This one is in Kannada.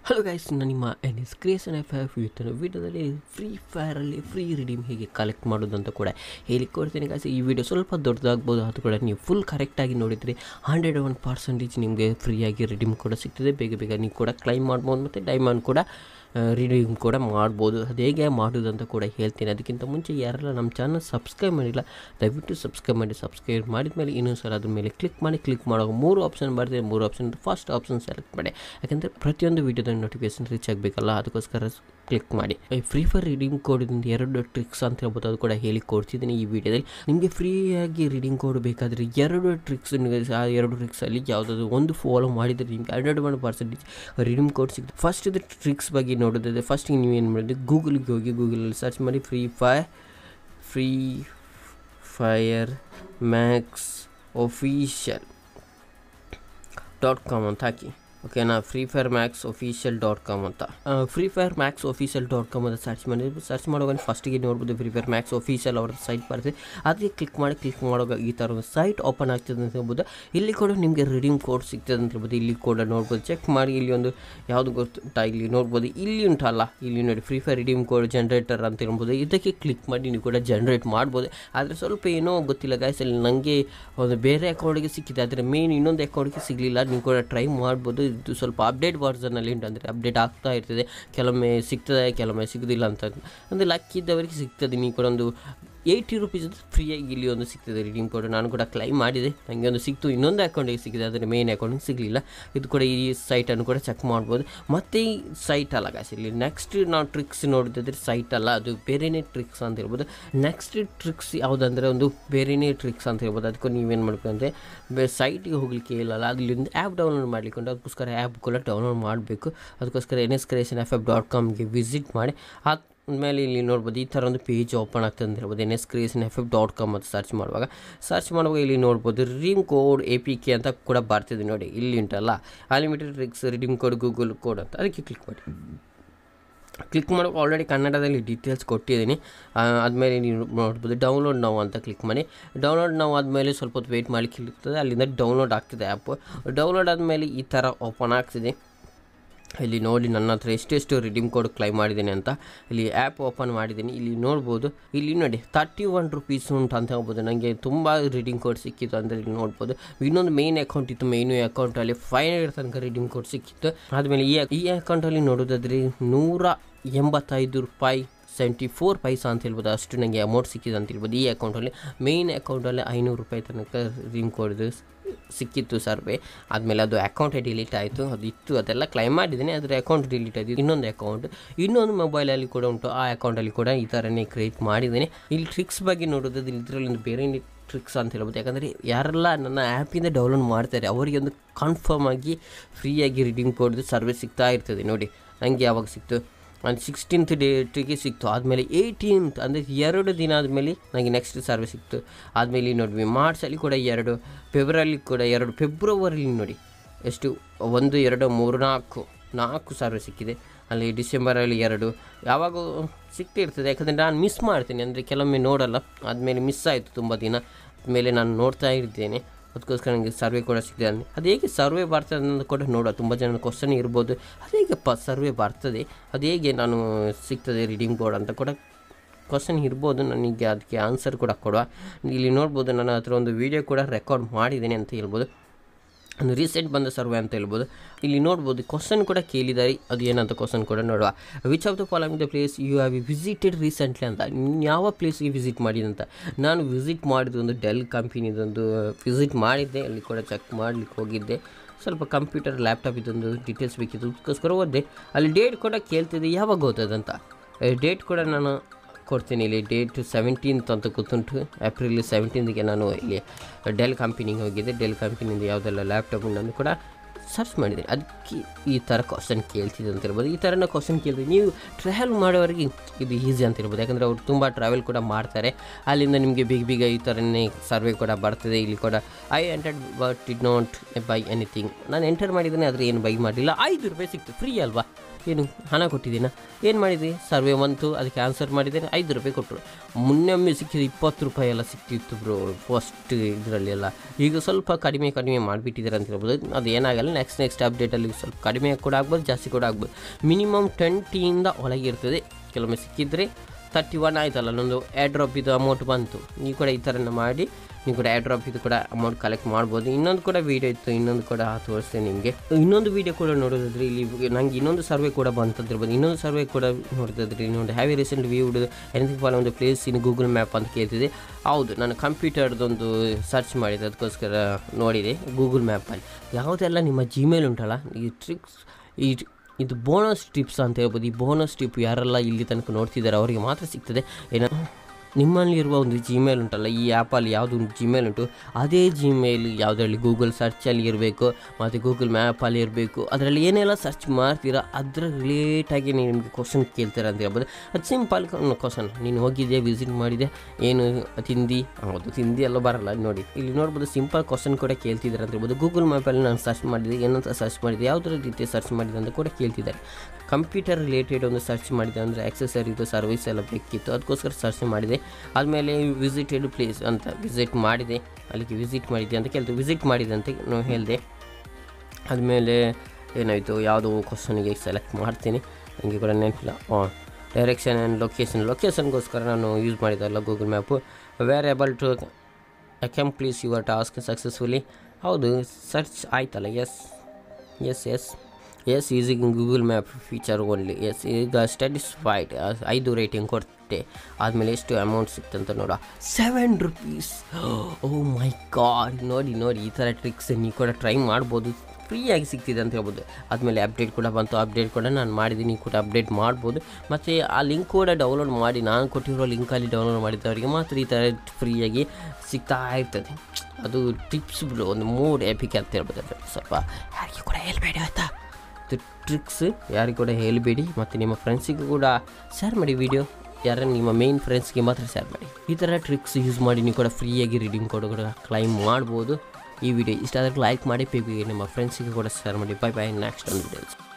ಹಲೋ ಗೈಸ್, ನಾನು ನಿಮ್ಮ nscreation ಇವತ್ತಿನ ವಿಡಿಯೋದಲ್ಲಿ ಫ್ರೀ ಫೈರಲ್ಲಿ ಫ್ರೀ ರಿಡೀಮ್ ಹೇಗೆ ಕಲೆಕ್ಟ್ ಮಾಡೋದು ಅಂತ ಕೂಡ ಹೇಳಿಕೊಡ್ತೀನಿ ಗೈಸ್. ಈ ವಿಡಿಯೋ ಸ್ವಲ್ಪ ದೊಡ್ಡದಾಗ್ಬೋದು, ಅದು ಕೂಡ ನೀವು ಫುಲ್ ಕರೆಕ್ಟಾಗಿ ನೋಡಿದರೆ 101% ನಿಮಗೆ ಫ್ರೀಯಾಗಿ ರಿಡೀಮ್ ಕೂಡ ಸಿಗ್ತದೆ. ಬೇಗ ನೀವು ಕೂಡ ಕ್ಲೈಮ್ ಮಾಡ್ಬೋದು ಮತ್ತು ಡೈಮಂಡ್ ಕೂಡ ರಿಡೀಮ್ ಕೂಡ ಮಾಡ್ಬೋದು. ಅದು ಹೇಗೆ ಮಾಡೋದಂತ ಕೂಡ ಹೇಳ್ತೀನಿ. ಅದಕ್ಕಿಂತ ಮುಂಚೆ ಯಾರೆಲ್ಲ ನಮ್ಮ ಚಾನಲ್ ಸಬ್ಸ್ಕ್ರೈಬ್ ಮಾಡಿಲ್ಲ ದಯವಿಟ್ಟು ಸಬ್ಸ್ಕ್ರೈಬ್ ಮಾಡಿದ ಮೇಲೆ ಇನ್ನೊಂದು ಸಲ ಅದ್ರ ಮೇಲೆ ಕ್ಲಿಕ್ ಮಾಡೋ 3 ಆಪ್ಷನ್ ಬರ್ತದೆ. 3 ಆಪ್ಷನ್ ಫಸ್ಟ್ ಆಪ್ಷನ್ ಸೆಲೆಕ್ಟ್ ಮಾಡಿ, ಯಾಕಂದರೆ ಪ್ರತಿಯೊಂದು ವಿಡಿಯೋದ ನೋಟಿಫಿಕೇಶನ್ ರೀಚ್ ಆಗಬೇಕಲ್ಲ, ಅದಕ್ಕೋಸ್ಕರ ಕ್ಲಿಕ್ ಮಾಡಿ. ಫ್ರೀ ಫೈರ್ ರಿಡೀಮ್ ಕೋಡಿಂದ 2 ಟ್ರಿಕ್ಸ್ ಅಂತ ಹೇಳ್ಬೋದು, ಅದು ಕೂಡ ಹೇಳಿ ಕೊಡ್ತಿದ್ದೀನಿ ಈ ವಿಡಿಯೋದಲ್ಲಿ. ನಿಮಗೆ ಫ್ರೀಯಾಗಿ ರಿಡೀಮ್ ಕೋಡ್ ಬೇಕಾದರೆ 2 ಟ್ರಿಕ್ಸ್, ಆ 2 ಟ್ರಿಕ್ಸಲ್ಲಿ ಯಾವುದಾದ್ರು ಒಂದು ಫಾಲೋ ಮಾಡಿದರೆ ನಿಮಗೆ 101% ರಿಡೀಮ್ ಕೋಡ್ ಸಿಗುತ್ತೆ. ಫಸ್ಟ್ ಇದು ಟ್ರಿಕ್ಸ್ ಬಗ್ಗೆ ನೋಡೋದಾದರೆ ಫಸ್ಟಿಗೆ ನೀವು ಏನು ಮಾಡಿದ್ರೆ ಗೂಗಲ್ಗೆ ಹೋಗಿ ಗೂಗಲಲ್ಲಿ ಸರ್ಚ್ ಮಾಡಿ ಫ್ರೀ ಫೈರ್ ಮ್ಯಾಕ್ಸ್ official.com ಅಂತ ಹಾಕಿ. ಓಕೆನಾ, freefiremaxofficial.com ಅಂತ freefiremaxofficial.com ಅಂತ ಸರ್ಚ್ ಮಾಡುವಾಗ ಫಸ್ಟಿಗೆ ನೋಡ್ಬೋದು ಫ್ರೀ ಫೈರ್ ಮ್ಯಾಕ್ಸ್ ಆಫೀಷಿಯಲ್ ಅವ್ರ ಸೈಟ್ ಬರ್ತದೆ. ಅದಕ್ಕೆ ಕ್ಲಿಕ್ ಮಾಡುವಾಗ ಈ ಥರ ಒಂದು ಸೈಟ್ ಓಪನ್ ಆಗ್ತದೆ ಅಂತ ಹೇಳ್ಬೋದು. ಇಲ್ಲಿ ಕೂಡ ನಿಮಗೆ ರಿಡೀಮ್ ಕೋಡ್ ಸಿಗ್ತದೆ ಅಂತ ಹೇಳ್ಬೋದು. ಇಲ್ಲಿ ಕೂಡ ನೋಡ್ಬೋದು, ಚೆಕ್ ಮಾಡಿ. ಇಲ್ಲಿ ಒಂದು ಯಾವುದು ಗೊತ್ತಾ, ಇಲ್ಲಿ ನೋಡ್ಬೋದು, ಇಲ್ಲಿ ಉಂಟಲ್ಲ, ಇಲ್ಲಿ ನೋಡಿ free fire redeem code generator ಅಂತ ಹೇಳ್ಬೋದು. ಇದಕ್ಕೆ ಕ್ಲಿಕ್ ಮಾಡಿ ನೀವು ಕೂಡ ಜನರೇಟ್ ಮಾಡ್ಬೋದು. ಆದರೆ ಸ್ವಲ್ಪ ಏನೋ ಗೊತ್ತಿಲ್ಲ ಗಾಯ್ಸ್, ಅಲ್ಲಿ ನನಗೆ ಒಂದು ಬೇರೆ ಅಕೌಂಟಿಗೆ ಸಿಕ್ಕಿದೆ, ಆದರೆ ಮೇನ್ ಇನ್ನೊಂದು ಅಕೌಂಟಿಗೆ ಸಿಗಲಿಲ್ಲ. ನೀವು ಕೂಡ ಟ್ರೈ ಮಾಡ್ಬೋದು. ಇದು ಸ್ವಲ್ಪ ಅಪ್ಡೇಟ್ ವರ್ಸನಲ್ಲಿ ಉಂಟು, ಅಂದರೆ ಅಪ್ಡೇಟ್ ಆಗ್ತಾ ಇರ್ತದೆ. ಕೆಲವೊಮ್ಮೆ ಸಿಗ್ತದೆ, ಕೆಲವೊಮ್ಮೆ ಸಿಗೋದಿಲ್ಲ ಅಂತ. ಅಂದರೆ ಲಕ್ ಇದ್ದವರಿಗೆ ಸಿಗ್ತದೆ. ನೀವು ಕೂಡ ಒಂದು 80 ರೂಪೀಸ್ ಫ್ರೀಯಾಗಿ ಇಲ್ಲಿ ಒಂದು ಸಿಗ್ತದೆ ರಿಡೀಮ್ ಕೋಡ್. ನಾನು ಕೂಡ ಕ್ಲೈಮ್ ಮಾಡಿದೆ, ನನಗೆ ಒಂದು ಸಿಕ್ತು. ಇನ್ನೊಂದು ಅಕೌಂಟಿಗೆ ಸಿಕ್ಕಿದೆ, ಆದರೆ ಮೇನ್ ಅಕೌಂಟಿಗೆ ಸಿಗಲಿಲ್ಲ. ಇದು ಕೂಡ ಈ ಸೈಟನ್ನು ಕೂಡ ಚೆಕ್ ಮಾಡ್ಬೋದು. ಮತ್ತು ಈ ಸೈಟ್ ಅಲ್ಲ ಗಾಯ್ಸ್, ಇಲ್ಲಿ ನೆಕ್ಸ್ಟ್ ನಾವು ಟ್ರಿಕ್ಸ್ ನೋಡಿದ್ರೆ ಸೈಟ್ ಅಲ್ಲ, ಅದು ಬೇರೆಯೇ ಟ್ರಿಕ್ಸ್ ಅಂತ ಹೇಳ್ಬೋದು. ನೆಕ್ಸ್ಟ್ ಟ್ರಿಕ್ಸ್ ಯಾವುದಂದರೆ ಒಂದು ಬೇರೆಯೇ ಟ್ರಿಕ್ಸ್ ಅಂತ ಹೇಳ್ಬೋದು. ಅದಕ್ಕೆ ನೀವೇನು ಮಾಡ್ಬೇಕಂದ್ರೆ ಸೈಟಿಗೆ ಹೋಗಲಿಕ್ಕೆ ಇಲ್ಲಲ್ಲ, ಅಲ್ಲಿ ಒಂದು ಆ್ಯಪ್ ಡೌನ್ಲೋಡ್ ಮಾಡಲಿಕ್ಕೆ ಉಂಟು. ಅದಕ್ಕೋಸ್ಕರ ಆ್ಯಪ್ ಕೂಡ ಡೌನ್ಲೋಡ್ ಮಾಡಬೇಕು. ಅದಕ್ಕೋಸ್ಕರ nscreation.com ವಿಸಿಟ್ ಮಾಡಿ. ಆಮೇಲೆ ಇಲ್ಲಿ ನೋಡ್ಬೋದು ಈ ಥರ ಒಂದು ಪೇಜ್ ಓಪನ್ ಆಗ್ತದೆ ಅಂತ ಹೇಳ್ಬೋದು. nscreation.com ಅಂತ ಸರ್ಚ್ ಮಾಡುವಾಗ ಇಲ್ಲಿ ನೋಡ್ಬೋದು ರಿಡೀಮ್ ಕೋಡ್ APK ಅಂತ ಕೂಡ ಬರ್ತಿದೆ ನೋಡಿ. ಇಲ್ಲಿ ಉಂಟಲ್ಲ unlimited tricks redeem code Google code ಅಂತ, ಅದಕ್ಕೆ ಕ್ಲಿಕ್ ಮಾಡೋಕೆ ಆಲ್ರೆಡಿ ಕನ್ನಡದಲ್ಲಿ ಡೀಟೇಲ್ಸ್ ಕೊಟ್ಟಿದ್ದೀನಿ. ಆದಮೇಲೆ ನೀವು ನೋಡ್ಬೋದು ಡೌನ್ಲೋಡ್ ನಾವು ಅಂತ ಕ್ಲಿಕ್ ಮಾಡಿ. ಡೌನ್ಲೋಡ್ ನಾವು ಆದಮೇಲೆ ಸ್ವಲ್ಪ ಹೊತ್ತು ವೆಯ್ಟ್ ಮಾಡಲಿಕ್ಕೆ ಇರ್ತದೆ. ಅಲ್ಲಿಂದ ಡೌನ್ಲೋಡ್ ಆಗ್ತಿದೆ ಆ್ಯಪ್. ಡೌನ್ಲೋಡ್ ಆದಮೇಲೆ ಈ ಥರ ಓಪನ್ ಆಗ್ತಿದೆ. ಇಲ್ಲಿ ನೋಡಿ ನನ್ನ ಹತ್ರ ಎಷ್ಟೆಷ್ಟು ರಿಡೀಮ್ ಕೋಡ್ ಕ್ಲೈಮ್ ಮಾಡಿದ್ದೀನಿ ಅಂತ. ಇಲ್ಲಿ ಆ್ಯಪ್ ಓಪನ್ ಮಾಡಿದ್ದೀನಿ. ಇಲ್ಲಿ ನೋಡ್ಬೋದು, ಇಲ್ಲಿ ನೋಡಿ 31 ರೂಪೀಸ್ ಉಂಟು ಅಂತ ಹೇಳ್ಬೋದು. ನನಗೆ ತುಂಬ ರಿಡೀಮ್ ಕೋಡ್ ಸಿಕ್ಕಿತ್ತು. ಅಂದರೆ ಇಲ್ಲಿ ನೋಡ್ಬೋದು ಇನ್ನೊಂದು ಮೇನ್ ಅಕೌಂಟ್ ಇತ್ತು. ಮೇನ್ ಅಕೌಂಟಲ್ಲಿ 500 ತನಕ ರಿಡೀಮ್ ಕೋಡ್ ಸಿಕ್ಕಿತ್ತು. ಆದಮೇಲೆ ಈ ಅಕೌಂಟಲ್ಲಿ ನೋಡೋದಾದರೆ 185 ರೂಪಾಯಿ 74 ಪೈಸಾ ಅಂತ ಹೇಳ್ಬೋದು. ಅಷ್ಟು ನನಗೆ ಅಮೌಂಟ್ ಸಿಕ್ಕಿದೆ ಅಂತ ಹೇಳ್ಬೋದು. ಈ ಅಕೌಂಟಲ್ಲಿ ಮೇನ್ ಅಕೌಂಟಲ್ಲಿ 500 ರೂಪಾಯಿ ತನಕ ರಿಡೀಮ್ ಕೋಡ್ ಸಿಕ್ಕಿತ್ತು ಸರ್ವೆ. ಆದಮೇಲೆ ಅದು ಅಕೌಂಟೇ ಡಿಲೀಟ್ ಆಯಿತು. ಅದು ಇತ್ತು, ಅದೆಲ್ಲ ಕ್ಲೈಮ್ ಮಾಡಿದ್ದೀನಿ, ಆದರೆ ಅಕೌಂಟ್ ಡಿಲೀಟ್ ಆಯಿತು. ಇನ್ನೊಂದು ಮೊಬೈಲಲ್ಲಿ ಕೂಡ ಉಂಟು, ಆ ಅಕೌಂಟಲ್ಲಿ ಕೂಡ ಈ ಥರನೇ ಕ್ರಿಯೇಟ್ ಮಾಡಿದ್ದೀನಿ. ಇಲ್ಲಿ ಟ್ರಿಕ್ಸ್ ಬಗ್ಗೆ ನೋಡೋದು ಇದರಲ್ಲಿ ಒಂದು ಬೇರೆ ಟ್ರಿಕ್ಸ್ ಅಂತ ಹೇಳ್ಬೋದು. ಯಾಕಂದರೆ ಯಾರೆಲ್ಲ ನನ್ನ ಆ್ಯಪಿಂದ ಡೌನ್ಲೋಡ್ ಮಾಡ್ತಾರೆ ಅವರಿಗೆ ಒಂದು ಕನ್ಫರ್ಮ್ ಆಗಿ ಫ್ರೀಯಾಗಿ ರಿಡೀಮ್ ಕೋಡ್ ಸರ್ವಿಸ್ ಸಿಗ್ತಾ ಇರ್ತದೆ. ನೋಡಿ ನನಗೆ ಯಾವಾಗ ಸಿಕ್ತು, ಒಂದು 16th ಡೇಟಿಗೆ ಸಿಕ್ತು. ಆದಮೇಲೆ 18th ಅಂದರೆ 2 ದಿನ ಆದಮೇಲೆ ನನಗೆ ನೆಕ್ಸ್ಟ್ ಸರ್ವಿಸ್ ಸಿಕ್ತು. ಆದಮೇಲೆ ನೋಡಿದ್ವಿ ಮಾರ್ಚಲ್ಲಿ ಕೂಡ 2, ಫೆಬ್ರವರಿ ಕೂಡ 2, ಫೆಬ್ರವರಿಲಿ ನೋಡಿ ಎಷ್ಟು 1, 2, 3, 4 ಸರ್ವಿಸ್ ಸಿಕ್ಕಿದೆ. ಅಲ್ಲಿ ಡಿಸೆಂಬರಲ್ಲಿ 2 ಯಾವಾಗ ಸಿಗ್ತಿರ್ತದೆ. ಯಾಕಂದರೆ ನಾನು ಮಿಸ್ ಮಾಡ್ತೀನಿ, ಅಂದರೆ ಕೆಲವೊಮ್ಮೆ ನೋಡಲ್ಲ. ಆದಮೇಲೆ ಮಿಸ್ ಆಯಿತು ತುಂಬ ದಿನ ಆದಮೇಲೆ ನಾನು ನೋಡ್ತಾ ಇರ್ತೇನೆ. ಅದಕ್ಕೋಸ್ಕರ ನನಗೆ ಸರ್ವೆ ಕೂಡ ಸಿಗ್ತದೆ. ಅದು ಹೇಗೆ ಸರ್ವೆ ಬರ್ತದೆ ಅನ್ನೋದು ಕೂಡ ನೋಡೋ ತುಂಬ ಜನ ಕ್ವಶನ್ ಇರ್ಬೋದು, ಅದು ಹೇಗಪ್ಪ ಸರ್ವೆ ಬರ್ತದೆ, ಅದು ಹೇಗೆ ನಾನು ಸಿಗ್ತದೆ ರಿಡೀಮ್ ಕೋಡ್ ಅಂತ ಕೂಡ ಕ್ವಶನ್ ಇರ್ಬೋದು. ನನಗೆ ಅದಕ್ಕೆ ಆನ್ಸರ್ ಕೂಡ ಕೊಡುವ. ಇಲ್ಲಿ ನೋಡ್ಬೋದು ನನ್ನ ಹತ್ರ ಒಂದು ವೀಡಿಯೋ ಕೂಡ ರೆಕಾರ್ಡ್ ಮಾಡಿದ್ದೇನೆ ಅಂತ ಹೇಳ್ಬೋದು. ಒಂದು ರೀಸೆಂಟ್ ಬಂದ ಸರ್ವೆ ಅಂತ ಹೇಳ್ಬೋದು. ಇಲ್ಲಿ ನೋಡ್ಬೋದು ಕ್ವಶನ್ ಕೂಡ ಕೇಳಿದ್ದಾರೆ, ಅದು ಏನಂತ ಕ್ವಶನ್ ಕೂಡ ನೋಡುವ. Which of the following the place you have visited recently ಅಂತ. ಯಾವ ಪ್ಲೇಸ್ಗೆ ವಿಸಿಟ್ ಮಾಡಿದಂತ. ನಾನು ವಿಸಿಟ್ ಮಾಡಿದ್ದು ಒಂದು ಡೆಲ್ ಕಂಪನಿದೊಂದು ವಿಸಿಟ್ ಮಾಡಿದ್ದೆ. ಅಲ್ಲಿ ಕೂಡ ಚೆಕ್ ಮಾಡಲಿಕ್ಕೆ ಹೋಗಿದ್ದೆ. ಸ್ವಲ್ಪ ಕಂಪ್ಯೂಟರ್ ಲ್ಯಾಪ್ಟಾಪ್ ಇದೊಂದು ಡೀಟೇಲ್ಸ್ ಬೇಕಿತ್ತು, ಅದಕ್ಕೋಸ್ಕರ ಓದಿದೆ. ಅಲ್ಲಿ ಡೇಟ್ ಕೂಡ ಕೇಳ್ತಿದ್ದೆ ಯಾವಾಗ ಓದೋದಂತ. ಡೇಟ್ ಕೂಡ ನಾನು ಕೊಡ್ತೀನಿ. ಇಲ್ಲಿ ಡೇಟ್ 17th ಅಂತ ಗೊತ್ತುಂಟು. ಏಪ್ರಿಲ್ 17th ನಾನು ಇಲ್ಲಿ ಡೆಲ್ ಕಂಪನಿಗೆ ಹೋಗಿದ್ದೆ. ಡೆಲ್ ಕಂಪನಿಯಿಂದ ಯಾವುದೆಲ್ಲ ಲ್ಯಾಪ್ಟಾಪ್ ಉಂಟು ಕೂಡ ಸರ್ಚ್ ಮಾಡಿದ್ದೀನಿ. ಅದಕ್ಕೆ ಈ ಥರ ಕ್ವಶನ್ ಕೇಳ್ತಿದ್ದೆ ಅಂತ ಇರ್ಬೋದು. ಈ ಥರನ ಕ್ವಶನ್ ಕೇಳ್ತೀವಿ. ನೀವು ಟ್ರಾವೆಲ್ ಮಾಡೋರಿಗೆ ಇದು ಈಸಿ ಅಂತ ಇರ್ಬೋದು, ಯಾಕಂದರೆ ಅವ್ರು ತುಂಬ ಟ್ರಾವೆಲ್ ಕೂಡ ಮಾಡ್ತಾರೆ. ಅಲ್ಲಿಂದ ನಿಮಗೆ ಬೇಗ ಈ ಥರನೇ ಸರ್ವೆ ಕೂಡ ಬರ್ತದೆ. ಇಲ್ಲಿ ಕೂಡ I entered but did not buy anything. ನಾನು ಎಂಟರ್ ಮಾಡಿದ್ದೇನೆ, ಆದರೆ ಏನು ಬೈ ಮಾಡಲಿಲ್ಲ. 5 ರೂಪಾಯಿ ಸಿಕ್ತು, ಫ್ರೀ ಅಲ್ವಾ. ಏನು ಹಣ ಕೊಟ್ಟಿದ್ದೀನ, ಏನು ಮಾಡಿದೆ, ಸರ್ವೆ ಬಂತು, ಅದಕ್ಕೆ ಆನ್ಸರ್ ಮಾಡಿದ್ದೇನೆ, 5 ರೂಪಾಯಿ ಕೊಟ್ಟರು. ಮೊನ್ನೆ ಸಿಕ್ಕಿದ 20 ರೂಪಾಯಿ ಎಲ್ಲ ಸಿಕ್ತಿತ್ತು ಬ್ರೋ ಫಸ್ಟ್ ಇದರಲ್ಲಿ ಎಲ್ಲ. ಈಗ ಸ್ವಲ್ಪ ಕಡಿಮೆ ಮಾಡಿಬಿಟ್ಟಿದ್ದಾರೆ ಅಂತ ಹೇಳ್ಬೋದು. ಅದು ಏನಾಗಲ್ಲ, ನೆಕ್ಸ್ಟ್ ಅಪ್ಡೇಟಲ್ಲಿ ಸ್ವಲ್ಪ ಕಡಿಮೆ ಕೂಡ ಆಗ್ಬೋದು, ಜಾಸ್ತಿ ಕೂಡ ಆಗ್ಬೋದು. ಮಿನಿಮಮ್ 20ಇಂದ ಒಳಗೆ ಇರ್ತದೆ. ಕೆಲವೊಮ್ಮೆ ಸಿಕ್ಕಿದರೆ 31 ಆಯ್ತಲ್ಲ, ನನ್ನದು ಏರ್ ಡ್ರಾಪ್ ಇದು ಅಮೌಂಟ್ ಬಂತು. ನೀವು ಕೂಡ ಈ ಥರನ ಮಾಡಿ ನೀವು ಕೂಡ ಏರ್ ಡ್ರಾಪ್ ಇದು ಕೂಡ ಅಮೌಂಟ್ ಕಲೆಕ್ಟ್ ಮಾಡ್ಬೋದು. ಇನ್ನೊಂದು ಕೂಡ ವೀಡಿಯೋ ಇತ್ತು, ಇನ್ನೊಂದು ಕೂಡ ತೋರಿಸ್ತೇನೆ ನಿಮಗೆ. ಇನ್ನೊಂದು ವೀಡಿಯೋ ಕೂಡ ನೋಡೋದಾದ್ರೆ ಇಲ್ಲಿ ನನಗೆ ಇನ್ನೊಂದು ಸರ್ವೆ ಕೂಡ ಬಂತಂತಿರ್ಬೋದು. ಇನ್ನೊಂದು ಸರ್ವೆ ಕೂಡ ನೋಡೋದಾದ್ರೆ ನೋಡಿ, have you recent viewed anything for ಒಂದು ಪ್ಲೇಸ್ ಇನ್ ಗೂಗಲ್ ಮ್ಯಾಪ್ ಅಂತ ಕೇಳ್ತಿದೆ. ಹೌದು, ನಾನು ಕಂಪ್ಯೂಟರ್ದೊಂದು ಸರ್ಚ್ ಮಾಡಿದೆ, ಅದಕ್ಕೋಸ್ಕರ ನೋಡಿದೆ ಗೂಗಲ್ ಮ್ಯಾಪಲ್ಲಿ. ಯಾವುದೆಲ್ಲ ನಿಮ್ಮ ಜಿಮೇಲ್ ಉಂಟಲ್ಲ, ಈ ಟ್ರಿಕ್ಸ್ ಇದು ಬೋನಸ್ ಟಿಪ್ಸ್ ಅಂತ ಹೇಳ್ಬೋದು. ಈ ಬೋನಸ್ ಟಿಪ್ ಯಾರೆಲ್ಲ ಇಲ್ಲಿ ತನಕ ನೋಡ್ತಿದ್ದಾರೆ ಅವರಿಗೆ ಮಾತ್ರ ಸಿಗ್ತದೆ. ಏನೋ ನಿಮ್ಮಲ್ಲಿರುವ ಒಂದು ಜಿಮೇಲ್ ಉಂಟಲ್ಲ, ಈ ಆ್ಯಪಲ್ಲಿ ಯಾವುದು ಒಂದು ಜಿಮೇಲ್ ಉಂಟು, ಅದೇ ಜಿಮೇಲ್ ಯಾವುದರಲ್ಲಿ ಗೂಗಲ್ ಸರ್ಚಲ್ಲಿ ಇರಬೇಕು ಮತ್ತು ಗೂಗಲ್ ಮ್ಯಾಪಲ್ಲಿ ಇರಬೇಕು. ಅದರಲ್ಲಿ ಏನೆಲ್ಲ ಸರ್ಚ್ ಮಾಡ್ತೀರಾ ಅದರ ರಿಲೇಟಾಗಿ ನಿಮಗೆ ಕ್ವಶನ್ ಕೇಳ್ತೀರಾ ಅಂತ ಹೇಳ್ಬೋದು. ಅದು ಸಿಂಪಲ್ ಕ್ವಶನ್. ನೀನು ಹೋಗಿದ್ಯಾ, ವಿಸಿಟ್ ಮಾಡಿದೆ, ಏನು ತಿಂದು, ಹೌದು ತಿಂದು ಎಲ್ಲ ಬರಲ್ಲ ನೋಡಿ, ಇಲ್ಲಿ ನೋಡ್ಬೋದು ಸಿಂಪಲ್ ಕ್ವಶನ್ ಕೂಡ ಕೇಳ್ತಿದ್ದಾರೆ ಅಂತ ಹೇಳ್ಬೋದು. ಗೂಗಲ್ ಮ್ಯಾಪಲ್ಲಿ ನಾನು ಸರ್ಚ್ ಮಾಡಿದೆ, ಏನಂತ ಸರ್ಚ್ ಮಾಡಿದೆ, ಯಾವುದರ ರೀತಿ ಸರ್ಚ್ ಮಾಡಿದೆ ಅಂತ ಕೂಡ ಕೇಳ್ತಿದ್ದಾರೆ. ಕಂಪ್ಯೂಟರ್ ರಿಲೇಟೆಡ್ ಒಂದು ಸರ್ಚ್ ಮಾಡಿದೆ ಅಂದರೆ ಆಕ್ಸೆಸರಿದು ಸರ್ವಿಸ್ ಎಲ್ಲ ಬೇಕಿತ್ತು, ಅದಕ್ಕೋಸ್ಕರ ಸರ್ಚ್ ಮಾಡಿದೆ. ಆದಮೇಲೆ ವಿಸಿಟೆಡ್ ಪ್ಲೇಸ್ ಅಂತ ವಿಸಿಟ್ ಮಾಡಿದೆ, ಅಲ್ಲಿಗೆ ವಿಸಿಟ್ ಮಾಡಿದ್ದೆ ಅಂತ ಕೇಳ್ತು, ವಿಸಿಟ್ ಮಾಡಿದೆ ಅಂತ ನಾನು ಹೇಳಿದೆ. ಆದಮೇಲೆ ಏನಾಯಿತು, ಯಾವುದೋ ಕ್ವಶನಿಗೆ ಸೆಲೆಕ್ಟ್ ಮಾಡ್ತೀನಿ, ನನಗೆ ಕೂಡ ನೆನಪಿಲ್ಲ. ಡೈರೆಕ್ಷನ್ ಆ್ಯಂಡ್ ಲೊಕೇಶನ್ಗೋಸ್ಕರ ನಾನು ಯೂಸ್ ಮಾಡಿದ್ದಲ್ಲ Google map. Were you able to accomplish your task successfully. ಹೌದು, ಸರ್ಚ್ ಆಯ್ತಲ್ಲ. Yes using Google map feature only. Yes, ಈಗ ಸ್ಟ್ಯಾಟಿಸ್ಫೈಡ್ 5 ರೇಟಿಂಗ್ ಕೊಟ್ಟೆ. ಆದಮೇಲೆ ಎಷ್ಟು ಅಮೌಂಟ್ ಸಿಕ್ತಂತ ನೋಡ, 7 ರೂಪೀಸ್. ಓ ಮೈ ಗಾಡ್, ನೋಡಿ ಈ ಥರ ಟ್ರಿಕ್ಸ್ ನೀವು ಕೂಡ ಟ್ರೈ ಮಾಡ್ಬೋದು, ಫ್ರೀಯಾಗಿ ಸಿಗ್ತಿದೆ ಅಂತ ಹೇಳ್ಬೋದು. ಆದಮೇಲೆ ಅಪ್ಡೇಟ್ ಕೂಡ ಬಂತು, ಅಪ್ಡೇಟ್ ಕೂಡ ನಾನು ಮಾಡಿದ್ದೀನಿ, ಕೂಡ ಅಪ್ಡೇಟ್ ಮಾಡ್ಬೋದು. ಮತ್ತು ಆ ಲಿಂಕ್ ಕೂಡ ಡೌನ್ಲೋಡ್ ಮಾಡಿ, ನಾನು ಕೊಟ್ಟಿರೋ ಲಿಂಕಲ್ಲಿ ಡೌನ್ಲೋಡ್ ಮಾಡಿದ್ದವರಿಗೆ ಮಾತ್ರ ಈ ಥರ ಫ್ರೀಯಾಗಿ ಸಿಗ್ತಾ ಇರ್ತದೆ. ಅದು ಟಿಪ್ಸ್ ಬಿಡು, ಒಂದು 3 ಎಪಿಕ್ ಅಂತ ಹೇಳ್ಬೋದು. ಸ್ವಲ್ಪ ಯಾರಿಗೆ ಕೂಡ ಹೇಳ್ಬೇಡಿ ಆಯಿತಾ, ಟ್ರಿಕ್ಸ್ ಯಾರಿಗೂ ಕೂಡ ಹೇಳಬೇಡಿ. ಮತ್ತು ನಿಮ್ಮ ಫ್ರೆಂಡ್ಸಿಗೂ ಕೂಡ ಶೇರ್ ಮಾಡಿ ವಿಡಿಯೋ, ಯಾರು ನಿಮ್ಮ ಮೇನ್ ಫ್ರೆಂಡ್ಸ್ಗೆ ಮಾತ್ರ ಶೇರ್ ಮಾಡಿ. ಈ ಥರ ಟ್ರಿಕ್ಸ್ ಯೂಸ್ ಮಾಡಿ ನೀವು ಕೂಡ ಫ್ರೀಯಾಗಿ ರೀಡಿಂಗ್ ಕೂಡ ಕ್ಲೈಮ್ ಮಾಡ್ಬೋದು. ಈ ವಿಡಿಯೋ ಇಷ್ಟ ಆದರೆ ಲೈಕ್ ಮಾಡಿ, ನಿಮ್ಮ ಫ್ರೆಂಡ್ಸಿಗೆ ಕೂಡ ಶೇರ್ ಮಾಡಿ. ಬೈ ನೆಕ್ಸ್ಟ್ ಒಂದು ವಿಡಿಯೋಸ್.